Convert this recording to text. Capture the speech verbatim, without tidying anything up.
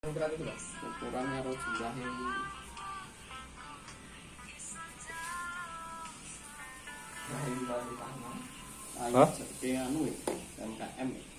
ukuran itu loh, ukuran karo jumlahe nah ini kalau di tangan ayo Hah? jadi anu ya M K M ya.